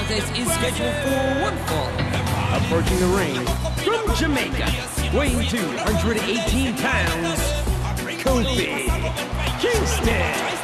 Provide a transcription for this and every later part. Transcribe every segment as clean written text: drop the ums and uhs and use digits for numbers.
contest is scheduled for one fall. Approaching the ring from Jamaica, weighing 218 pounds, Kofi Kingston.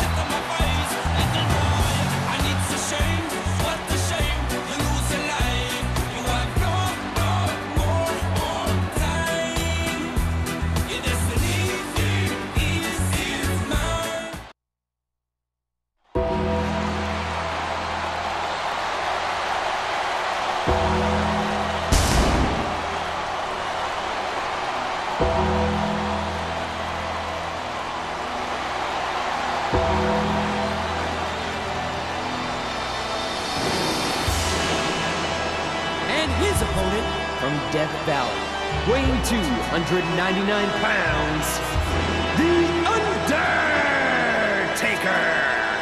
And his opponent from Death Valley, weighing 299 pounds, The Undertaker.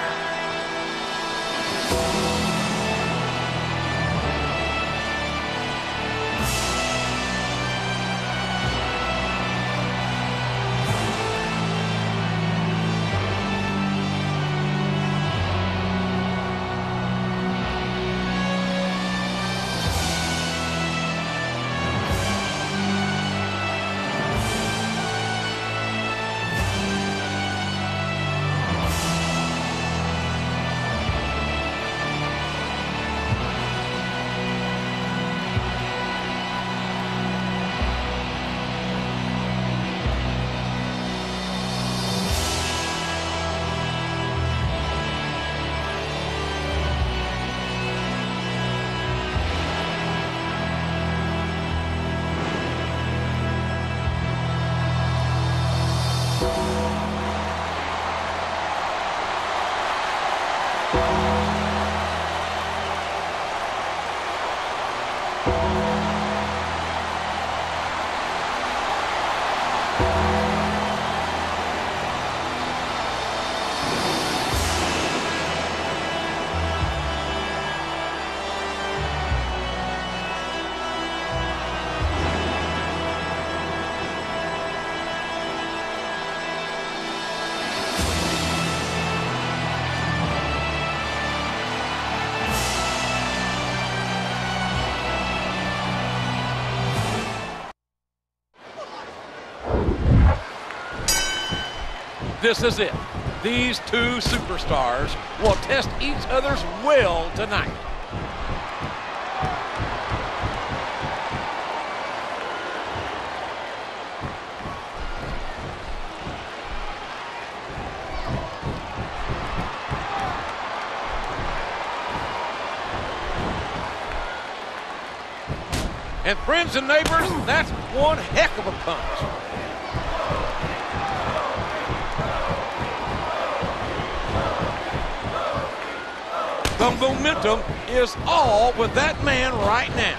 This is it. These two superstars will test each other's will tonight. And friends and neighbors, that's one heck of a punch. The momentum is all with that man right now.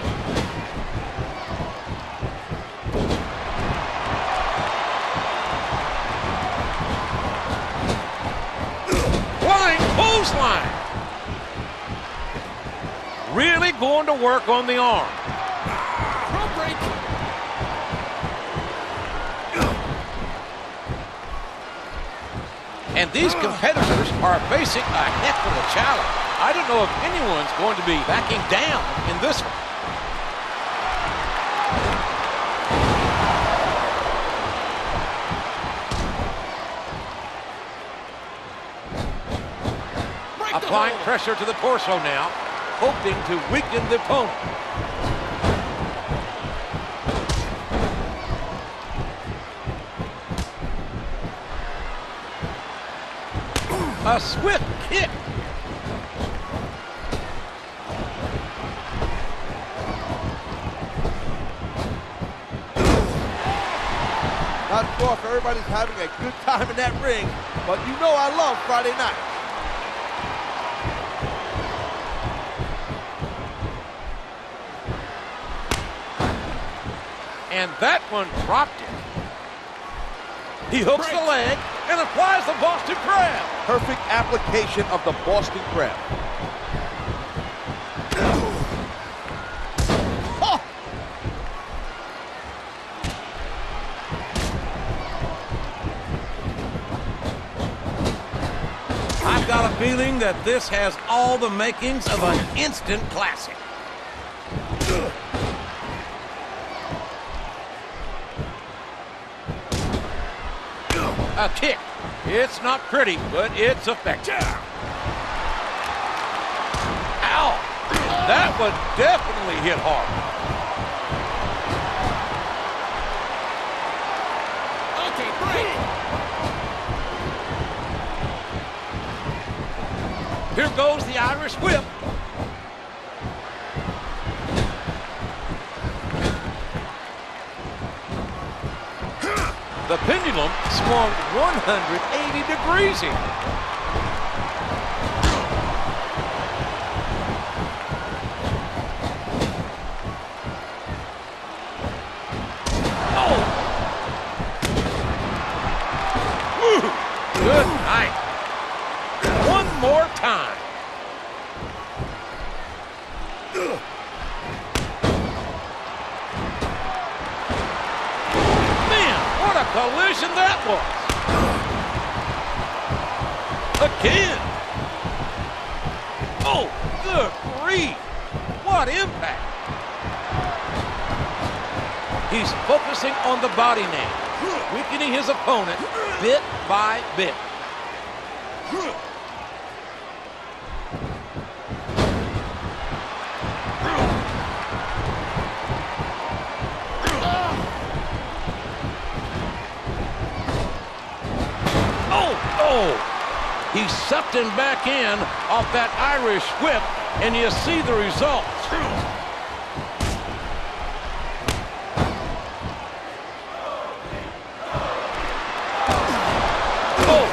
Flying clothesline. Really going to work on the arm. And these competitors are facing a heck of a challenge. I don't know if anyone's going to be backing down in this one. Applying pressure to the torso now, hoping to weaken the opponent. A swift kick. Not sure if everybody's having a good time in that ring, but you know I love Friday night. And that one dropped it. He hooks the leg and applies the Boston Crab. Perfect application of the Boston Crab. Oh! I've got a feeling that this has all the makings of an instant classic. A kick. It's not pretty, but it's effective. Ow! That would definitely hit hard. Okay, break. Here goes the Irish whip. The pendulum swung 180 degrees here. Oh! Woo! Good night. One more time. What a collision that was. Again. Oh, good grief. What impact. He's focusing on the body now, weakening his opponent bit by bit. He sucked him back in off that Irish whip, and you see the results. Oh!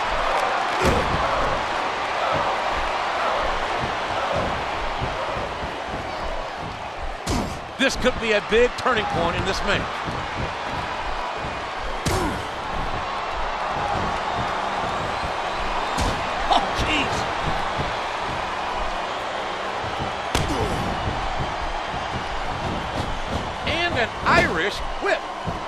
This could be a big turning point in this match. An Irish whip.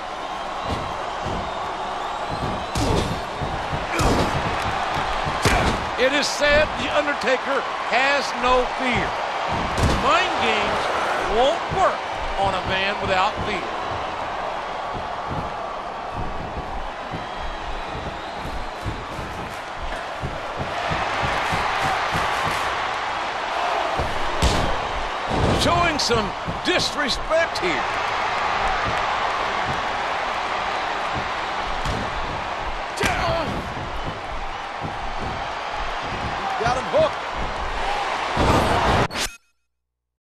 It is said The Undertaker has no fear. Mind games won't work on a man without fear. Showing some disrespect here. Got him hooked.